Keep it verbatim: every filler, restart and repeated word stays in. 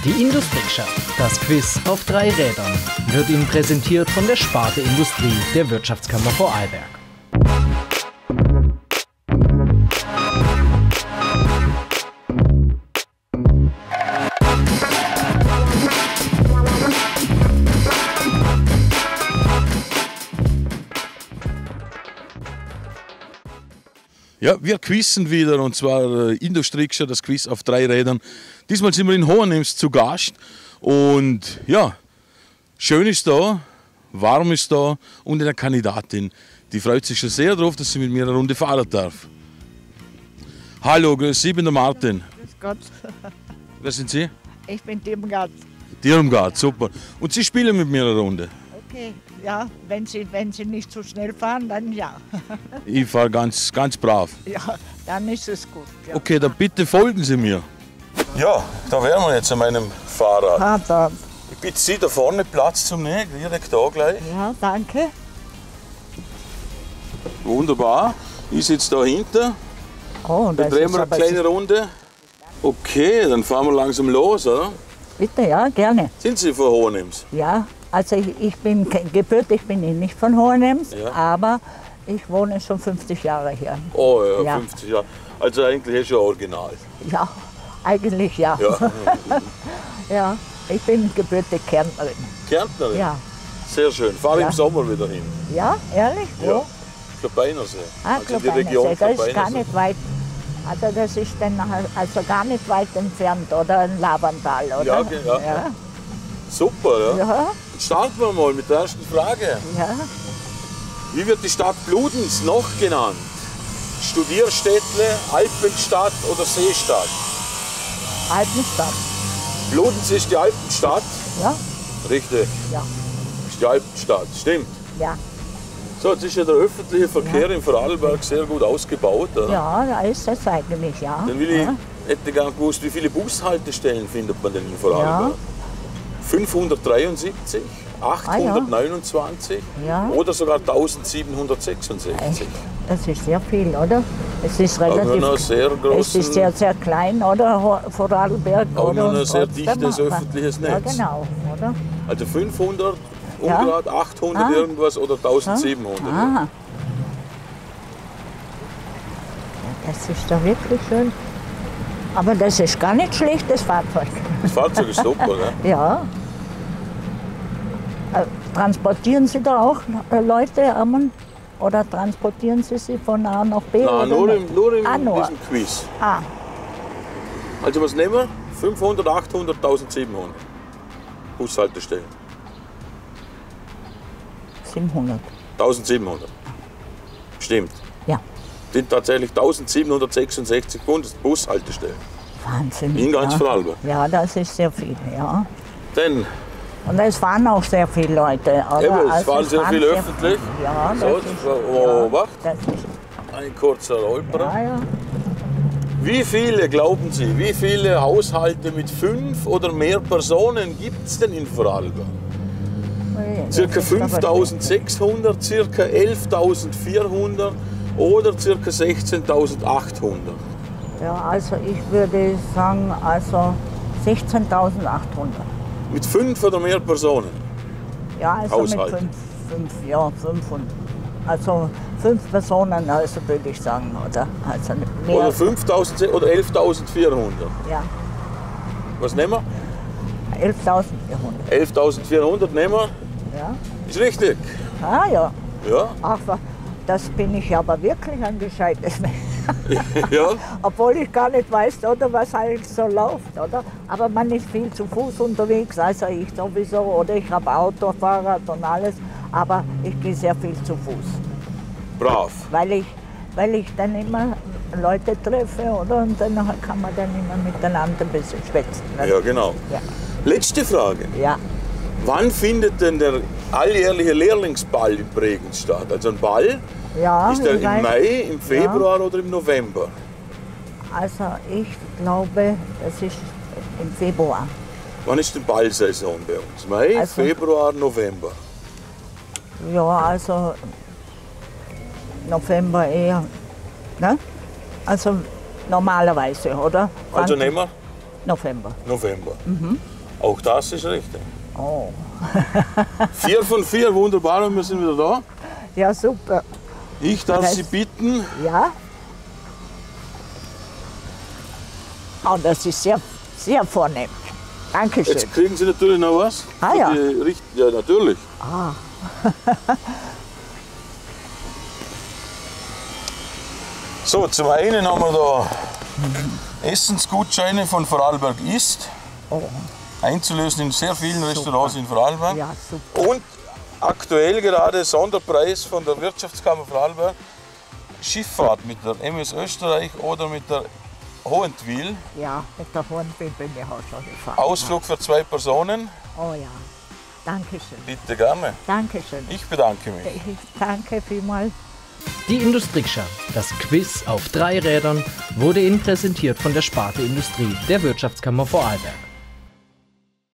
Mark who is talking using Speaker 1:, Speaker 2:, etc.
Speaker 1: Die Industrikscher, das Quiz auf drei Rädern, wird Ihnen präsentiert von der Sparte Industrie der Wirtschaftskammer Vorarlberg.
Speaker 2: Ja, wir quizzen wieder, und zwar äh, Industrikscher, das Quiz auf drei Rädern. Diesmal sind wir in Hohenems zu Gast und ja, schön ist da, warm ist da und eine Kandidatin, die freut sich schon sehr darauf, dass sie mit mir eine Runde fahren darf. Hallo, grüß Sie, ich bin der Martin.
Speaker 3: Grüß Gott.
Speaker 2: Wer sind Sie?
Speaker 3: Ich bin Dirmgard.
Speaker 2: Dirmgard, super. Und Sie spielen mit mir eine Runde?
Speaker 3: Okay, ja, wenn Sie, wenn Sie nicht zu schnell fahren, dann ja.
Speaker 2: Ich fahre ganz, ganz brav.
Speaker 3: Ja, dann ist es gut. Ja.
Speaker 2: Okay, dann bitte folgen Sie mir. Ja, da wären wir jetzt an meinem Fahrrad.
Speaker 3: Ah, da.
Speaker 2: Ich bitte Sie, da vorne Platz zum Nehmen, direkt da gleich.
Speaker 3: Ja, danke.
Speaker 2: Wunderbar. Ich sitze da hinten.
Speaker 3: Oh,
Speaker 2: Dann
Speaker 3: das
Speaker 2: drehen
Speaker 3: ist
Speaker 2: wir eine
Speaker 3: aber
Speaker 2: kleine Runde. Okay, dann fahren wir langsam los, oder?
Speaker 3: Bitte, ja, gerne.
Speaker 2: Sind Sie von Hohenems?
Speaker 3: Ja, also ich, ich bin ke- gebürtig bin ich nicht von Hohenems,
Speaker 2: Ja.
Speaker 3: aber ich wohne schon fünfzig Jahre hier.
Speaker 2: Oh ja,
Speaker 3: Ja.
Speaker 2: fünfzig Jahre. Also eigentlich ist schon original.
Speaker 3: Ja, eigentlich ja.
Speaker 2: Ja.
Speaker 3: Ja, ich bin gebürtig Kärntnerin.
Speaker 2: Kärntnerin?
Speaker 3: Ja.
Speaker 2: Sehr schön. Fahre
Speaker 3: Ja.
Speaker 2: im Sommer wieder hin.
Speaker 3: Ja, ehrlich? Wo?
Speaker 2: Ja. Klopeinersee.
Speaker 3: Ah,
Speaker 2: Also in die
Speaker 3: Klopeinersee,
Speaker 2: Region
Speaker 3: das ist gar
Speaker 2: Klopeinersee.
Speaker 3: nicht weit. Also das ist dann also gar nicht weit entfernt, oder? In Labantal, oder?
Speaker 2: Ja, ge- ja.
Speaker 3: Ja,
Speaker 2: Super, ja.
Speaker 3: ja,
Speaker 2: Starten wir mal mit der ersten Frage.
Speaker 3: ja.
Speaker 2: Wie wird die Stadt Bludenz noch genannt? Studierstädtle, Alpenstadt oder Seestadt?
Speaker 3: Alpenstadt.
Speaker 2: Bludenz ist die Alpenstadt.
Speaker 3: Ja,
Speaker 2: Richtig,
Speaker 3: ja,
Speaker 2: ist die Alpenstadt, stimmt.
Speaker 3: ja.
Speaker 2: So, jetzt ist ja der öffentliche Verkehr in Vorarlberg sehr gut ausgebaut. Oder?
Speaker 3: Ja, da ist es eigentlich, ja.
Speaker 2: Dann will ich,
Speaker 3: ja.
Speaker 2: hätte gar nicht gewusst, wie viele Bushaltestellen findet man denn in Vorarlberg? fünfhundertdreiundsiebzig, achthundertneunundzwanzig
Speaker 3: Ja.
Speaker 2: oder sogar eintausendsiebenhundertsechsundsechzig.
Speaker 3: Echt? Das ist sehr viel, oder? Es ist
Speaker 2: Aber
Speaker 3: relativ.
Speaker 2: nur sehr
Speaker 3: Es
Speaker 2: großen,
Speaker 3: ist sehr, sehr klein, oder? Ho- Vorarlberg,
Speaker 2: Aber
Speaker 3: oder?
Speaker 2: nur ein
Speaker 3: Und
Speaker 2: sehr
Speaker 3: trotzdem
Speaker 2: dichtes
Speaker 3: aber-
Speaker 2: öffentliches
Speaker 3: Ja,
Speaker 2: Netz.
Speaker 3: genau, oder?
Speaker 2: Also fünfhundert
Speaker 3: Ja.
Speaker 2: ungerad, achthundert
Speaker 3: Ah.
Speaker 2: irgendwas oder eintausendsiebenhundert.
Speaker 3: Ah. Ja, das ist doch wirklich schön. Aber das ist gar nicht schlecht, das Fahrzeug.
Speaker 2: Das Fahrzeug ist super, ne?
Speaker 3: Ja. Äh, Transportieren Sie da auch äh, Leute Ammen? Oder transportieren Sie sie von A nach B? oder
Speaker 2: Nein, nur
Speaker 3: nicht?
Speaker 2: im, nur in
Speaker 3: Ah, nur.
Speaker 2: diesem Quiz.
Speaker 3: Ah,
Speaker 2: Also was nehmen wir? fünfhundert, achthundert, eintausendsiebenhundert. Bushaltestellen.
Speaker 3: siebenhundert.
Speaker 2: eintausendsiebenhundert. Stimmt.
Speaker 3: Ja,
Speaker 2: Sind tatsächlich eintausendsiebenhundertsechsundsechzig Bus- Bushaltestellen.
Speaker 3: Wahnsinn.
Speaker 2: In ganz
Speaker 3: ja.
Speaker 2: Vorarlberg.
Speaker 3: Ja, das ist sehr viel, ja.
Speaker 2: Denn,
Speaker 3: Und es fahren auch sehr viele Leute. Oder?
Speaker 2: eben, es
Speaker 3: Also
Speaker 2: fahren sehr viel öffentlich.
Speaker 3: Ja, das
Speaker 2: So,
Speaker 3: ist,
Speaker 2: oh,
Speaker 3: ja,
Speaker 2: wacht.
Speaker 3: das ist,
Speaker 2: Ein kurzer Räuper.
Speaker 3: ja, ja.
Speaker 2: Wie viele, glauben Sie, wie viele Haushalte mit fünf oder mehr Personen gibt es denn in Vorarlberg?
Speaker 3: Ui, das
Speaker 2: Circa
Speaker 3: ist aber
Speaker 2: fünftausendsechshundert, circa elftausendvierhundert oder circa sechzehntausendachthundert.
Speaker 3: viel. Ja, also ich würde sagen, also sechzehntausendachthundert.
Speaker 2: Mit fünf oder mehr Personen.
Speaker 3: Ja, also
Speaker 2: Haushalt.
Speaker 3: mit fünf, fünf, ja, fünf und, also fünf Personen, also würde ich sagen, oder? Also mehr.
Speaker 2: Oder fünftausend oder elftausendvierhundert.
Speaker 3: Ja,
Speaker 2: Was nehmen wir?
Speaker 3: elftausendvierhundert.
Speaker 2: elftausendvierhundert nehmen wir.
Speaker 3: Ja.
Speaker 2: Ist richtig.
Speaker 3: Ah ja,
Speaker 2: Ja,
Speaker 3: aber das bin ich aber wirklich ein gescheites Mensch.
Speaker 2: ja.
Speaker 3: Obwohl ich gar nicht weiß, oder, was eigentlich so läuft, oder? Aber man ist viel zu Fuß unterwegs, also ich sowieso, oder ich habe Auto, Fahrrad und alles, aber ich gehe sehr viel zu Fuß,
Speaker 2: Brav.
Speaker 3: weil ich, weil ich dann immer Leute treffe, oder? Und dann kann man dann immer miteinander ein bisschen schwätzen. Ne?
Speaker 2: Ja, genau.
Speaker 3: Ja.
Speaker 2: Letzte Frage.
Speaker 3: Ja.
Speaker 2: Wann findet denn der alljährliche Lehrlingsball in Bregenz statt? Also ein Ball,
Speaker 3: Ja,
Speaker 2: ist der
Speaker 3: ich
Speaker 2: im
Speaker 3: weiß-
Speaker 2: Mai, im Februar oder im November?
Speaker 3: Also ich glaube, es ist im Februar.
Speaker 2: Wann ist die Ballsaison bei uns? Mai,
Speaker 3: Also-
Speaker 2: Februar, November?
Speaker 3: Ja, also November eher. Ne? Also normalerweise, oder?
Speaker 2: Also
Speaker 3: Wann-
Speaker 2: nehmen wir
Speaker 3: November.
Speaker 2: November. Auch das ist richtig.
Speaker 3: Oh.
Speaker 2: Vier von vier, wunderbar, und wir sind wieder da.
Speaker 3: Ja, super.
Speaker 2: Ich darf
Speaker 3: Das-
Speaker 2: Sie bitten.
Speaker 3: Ja? Oh, das ist sehr, sehr vornehm. Dankeschön.
Speaker 2: Jetzt kriegen Sie natürlich noch was.
Speaker 3: Ah,
Speaker 2: Für
Speaker 3: ja.
Speaker 2: die Richt ja, natürlich.
Speaker 3: Ah.
Speaker 2: So, zum einen haben wir da Essensgutscheine von Vorarlberg Ist.
Speaker 3: Oh.
Speaker 2: Einzulösen in sehr vielen Restaurants in Vorarlberg.
Speaker 3: Ja, super.
Speaker 2: Und aktuell gerade Sonderpreis von der Wirtschaftskammer Vorarlberg. Schifffahrt mit der M S Österreich oder mit der Hohentwil.
Speaker 3: Ja, mit der Hornbill bin ich auch schon gefahren.
Speaker 2: Ausflug für zwei Personen.
Speaker 3: Oh ja. Dankeschön.
Speaker 2: Bitte gerne.
Speaker 3: Dankeschön.
Speaker 2: Ich bedanke mich.
Speaker 3: Ich danke vielmals.
Speaker 1: Die Industriekscha, das Quiz auf drei Rädern, wurde Ihnen präsentiert von der Sparte Industrie der Wirtschaftskammer Vorarlberg.